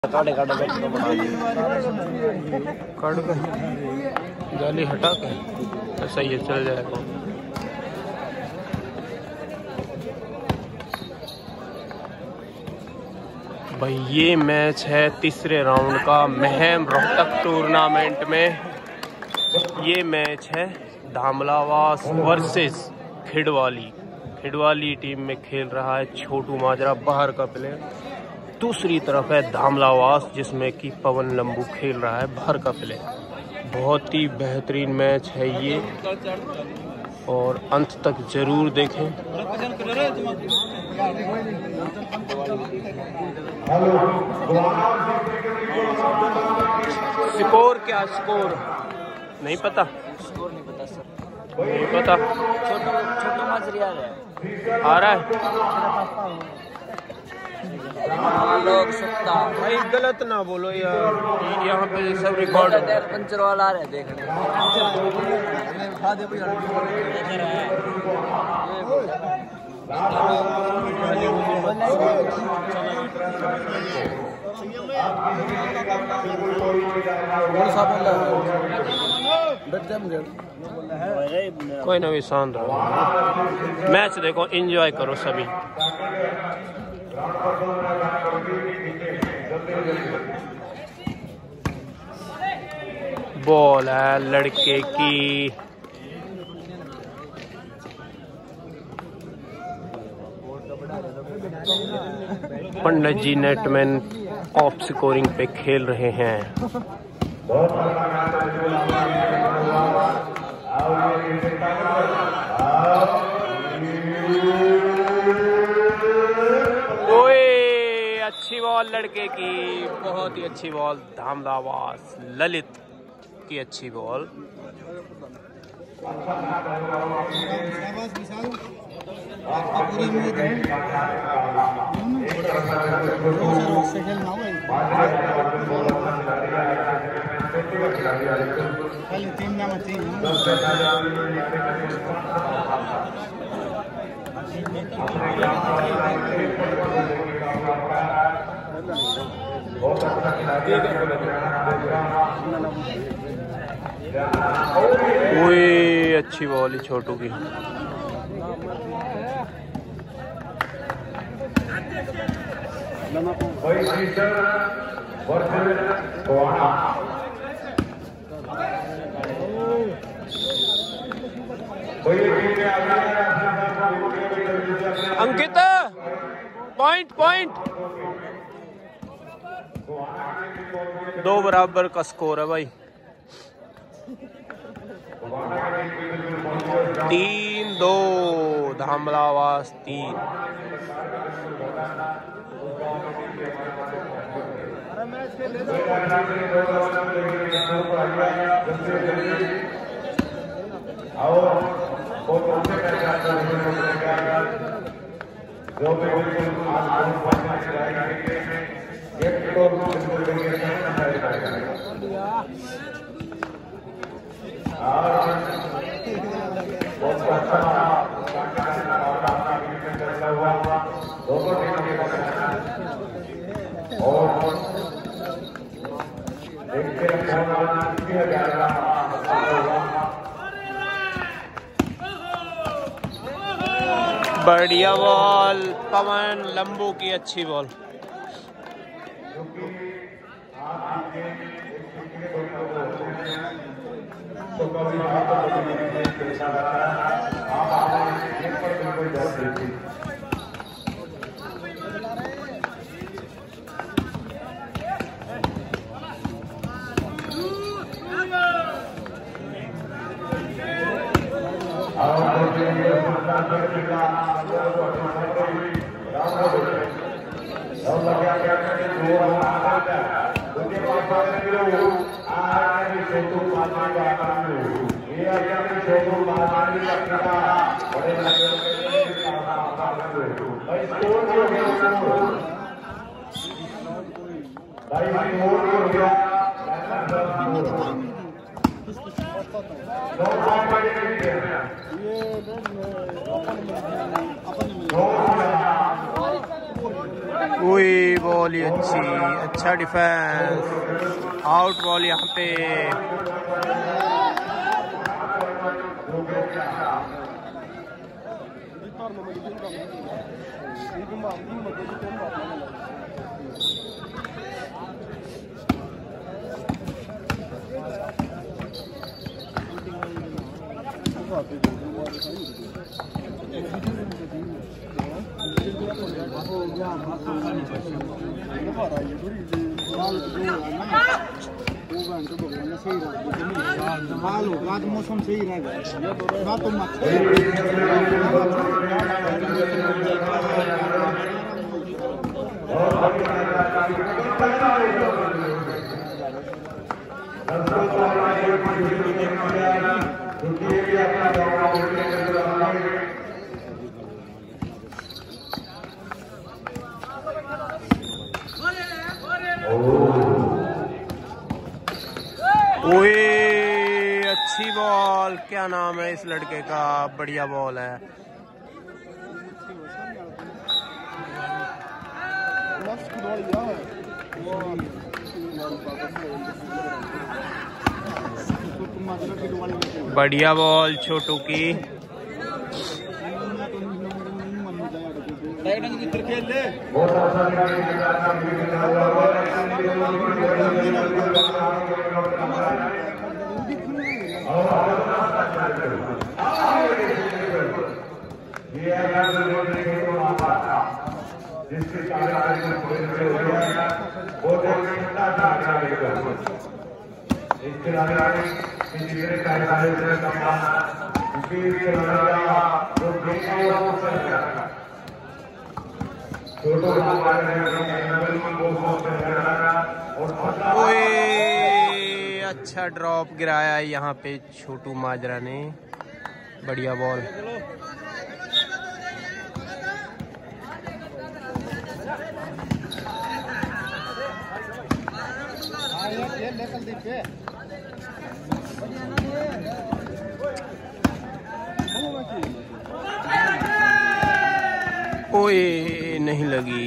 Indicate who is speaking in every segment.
Speaker 1: काटे काटे
Speaker 2: काट के जाली हटा के तो सही है, चल जाएगा। भाई ये मैच है तीसरे राउंड का महम रोहतक टूर्नामेंट में। ये मैच है धामलावास वर्सेस खिड़वाली टीम में खेल रहा है छोटू माजरा, बाहर का प्लेयर। दूसरी तरफ है धामलावास जिसमें कि पवन लंबू खेल रहा है, बाहर का प्लेयर। बहुत ही बेहतरीन मैच है ये और अंत तक जरूर देखें। स्कोर क्या, स्कोर नहीं पता,
Speaker 1: स्कोर नहीं पता सर,
Speaker 2: नहीं पता।
Speaker 1: छोटू माजरिया
Speaker 2: आ रहा है
Speaker 1: लोग सत्ता
Speaker 2: भाई, गलत ना बोलो यार, यहाँ पे सब रिकॉर्ड
Speaker 1: पंचर वाला आ रहा है देखने।
Speaker 2: कोई ना भी शांत रहो, मैच देखो, एंजॉय करो सभी। बॉल है लड़के की, पंडित जी नेटमैन ऑफ स्कोरिंग पे खेल रहे हैं। ओए अच्छी बॉल लड़के की, बहुत ही अच्छी बॉल। धामलावास ललित की अच्छी बॉल। ओए अच्छी बॉल ही छोटू की। अंकित पॉइंट 2 बराबर का स्कोर है भाई। 3-2 धामलावास 3। बढ़िया बॉल, पवन लंबू की अच्छी बॉल। कोई बॉल ही अच्छी, अच्छा डिफेंस, आउट बॉल यहाँ पे।
Speaker 3: मौसम सही रहेगा ना तो
Speaker 2: ओए अच्छी बॉल, क्या नाम है इस लड़के का, बढ़िया बॉल है। बढ़िया बॉल छोटू की। ओए अच्छा ड्रॉप गिराया यहाँ पे छोटू माजरा ने, बढ़िया बॉल। ओए नहीं लगी।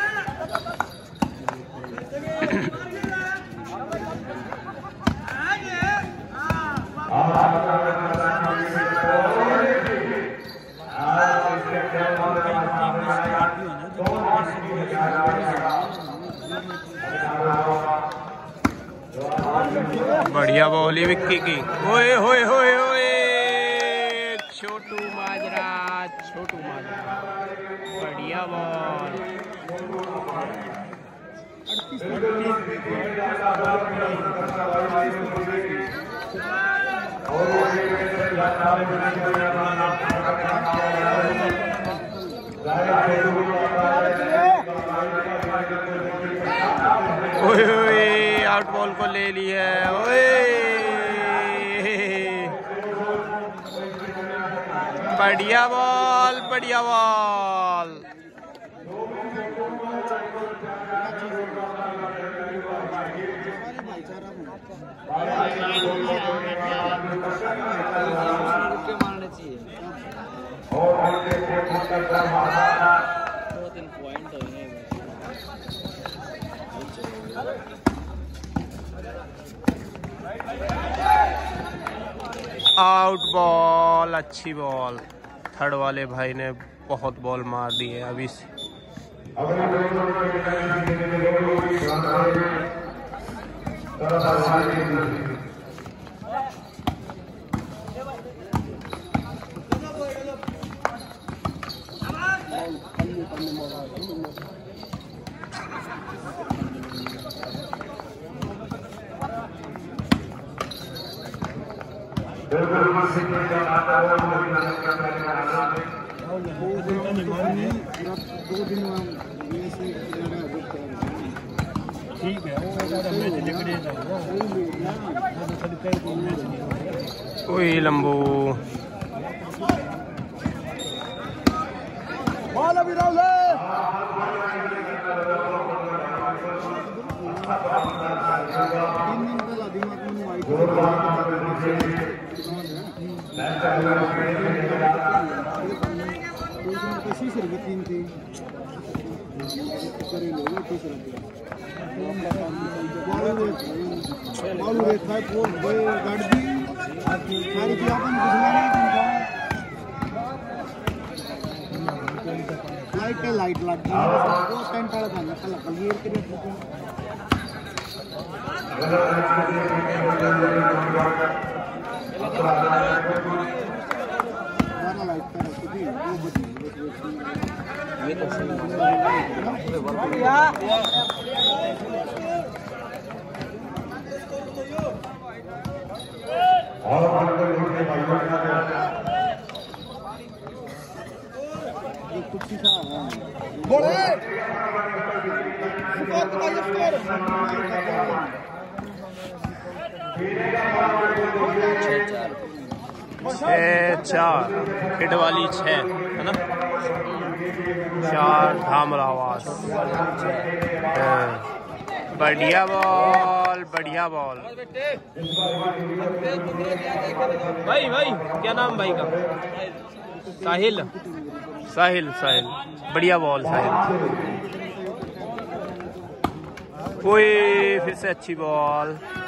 Speaker 2: बढ़िया बॉल है विक्की की। ओए होए होए होए, छोटू माजरा, छोटू माजरा, बढ़िया बॉल। ओए ओए आउट बॉल को ले ली है। ओए बढ़िया बॉल, बढ़िया बॉल।
Speaker 1: मारना चाहिए। 2-3 पॉइंट है।
Speaker 2: आउट बॉल, अच्छी बॉल। थर्ड वाले भाई ने बहुत बॉल मार दी है अभी से।
Speaker 3: ठीक है
Speaker 2: कोई लंबू
Speaker 3: लाइट लग गई वो टेंट वाला था कल ये के लाइट का रखी वो बची
Speaker 1: ये तो सही
Speaker 3: कुछ सा बोले
Speaker 2: छः चार हिट वाली 6 है ना 4 धामला आवाज। बढ़िया बॉल बढ़िया बॉल। भाई क्या नाम भाई का? साहिल साहिल साहिल बढ़िया बॉल साहिल। कोई फिर से अच्छी बॉल।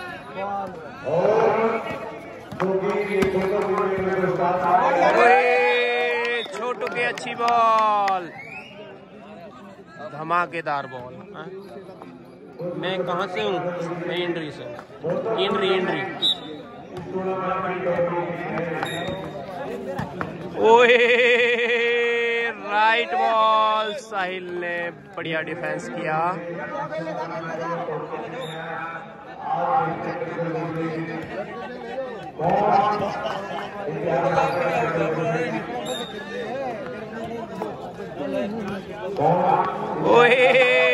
Speaker 2: छोटू की अच्छी बॉल। धमाकेदार बॉल। मैं कहाँ से हूँ? मैं इंड्री से। इंड्री ओए राइट बॉल। साहिल ने बढ़िया डिफेंस किया। ओए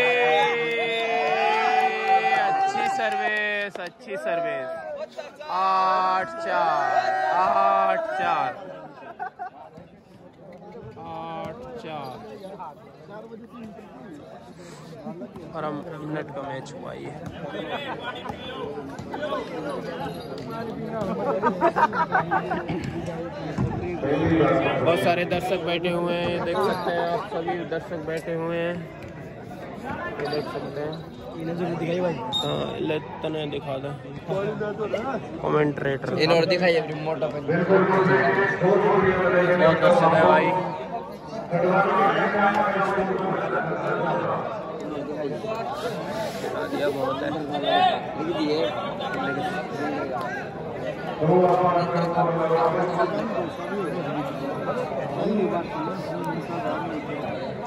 Speaker 2: अच्छी सर्विस 8-4 और हम मिनट का मैच हुआ ये। बहुत सारे दर्शक बैठे हुए हैं, देख सकते हैं आप। सभी दर्शक बैठे हुए हैं, ये देख सकते हैं। हाँ तने दिखा दे कमेंट्रेटर
Speaker 1: और दिखाइए मोटा बहुत
Speaker 2: दर्शक है भाई। बहुत है